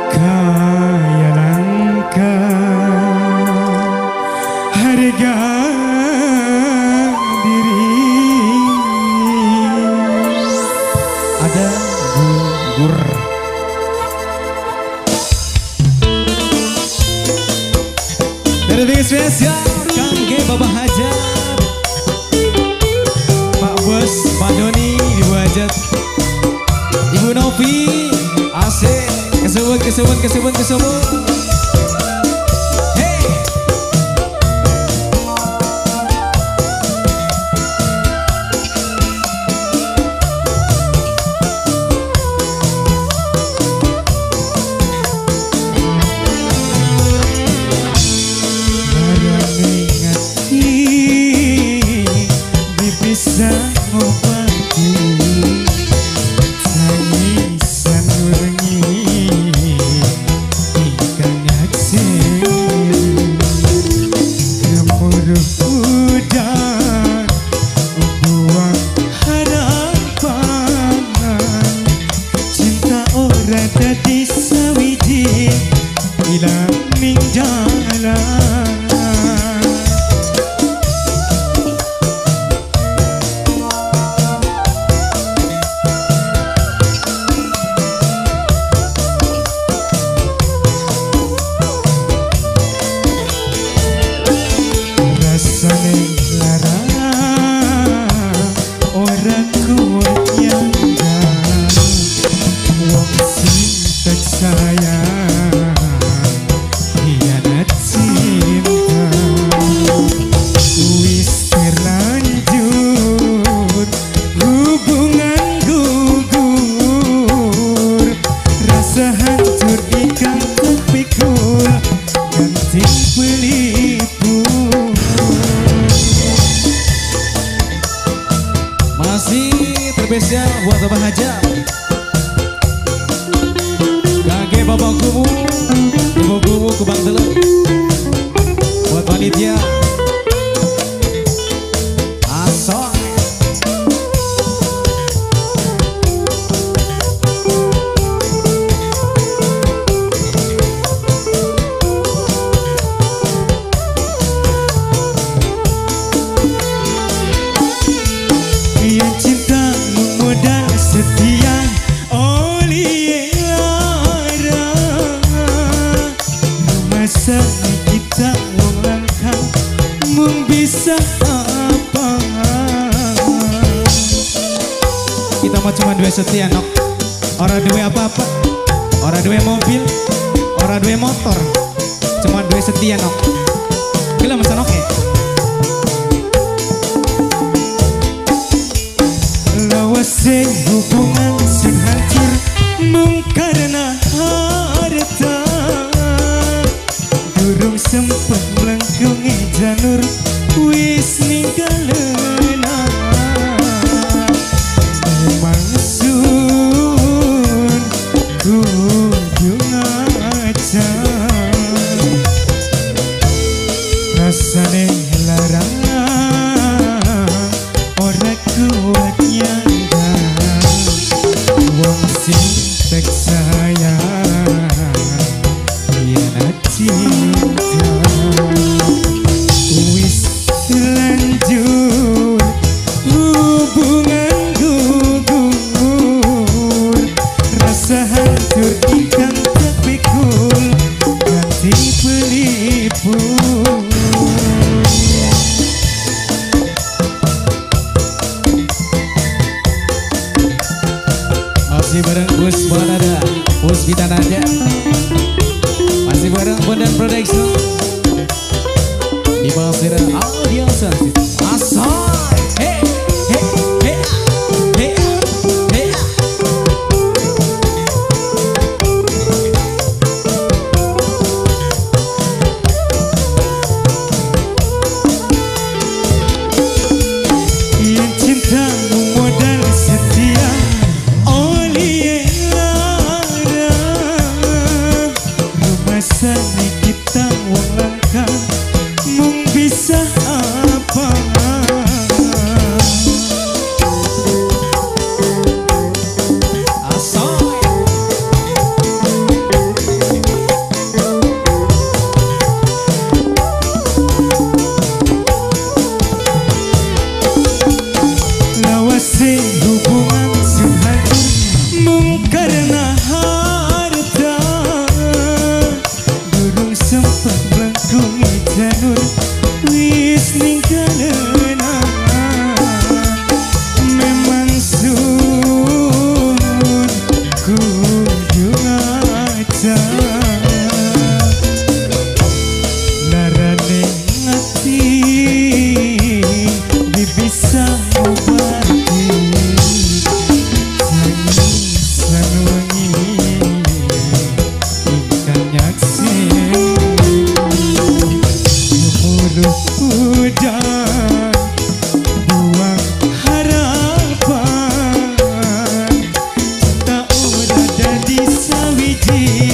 kaya langka harga diri. Ada gugur dari Bing spesial kangge Bapak Hajat, Pak Bos, Pak Doni, Ibu Hajat, Ibu Novi, asik, kesebut. Hey. Barang ingati, bisa ngobati tangisan wengi ingkang ngajeng gemuruh udan buang harapan cinta ora dadi sawiji ilang ning jalan. Rasane lara ora kuat nyandang wong sing tak sayang hianat cinta wis terlanjur hubungan gugur rasa hancur ikan terpikul ganti pelipur. Masih terspesial buat Bapak Hajat, kakek bapak kumu, ibu kumu kubang telur, buat panitia asok. Yang cinta modal setia oli lara masa kita wong langkah mung bisa apa kita mah cuma dua setia nok orang dua apa-apa orang dua mobil orang dua motor cuma dua setia nok gila masa nok ya. Lawase hubungan sing hancur mung karena harta durung sempet melengkungi janur wis ninggalena emang sun kudu ngaca rasane larang ora kuat nyandang wong sing tak sayang hianat cinta wis lanjut hubungan gugur rasa hancur ikan terpikul ganti pelipur. Masih bareng Gus Bolanada, Gus Bitanada, masih bareng Bondan Production di Basira Audio Service. Asal, hey, hey, hey, hey, hey. Yang cinta modal setia oli lara rumah sana kita wong langkah mung bisa Sawiji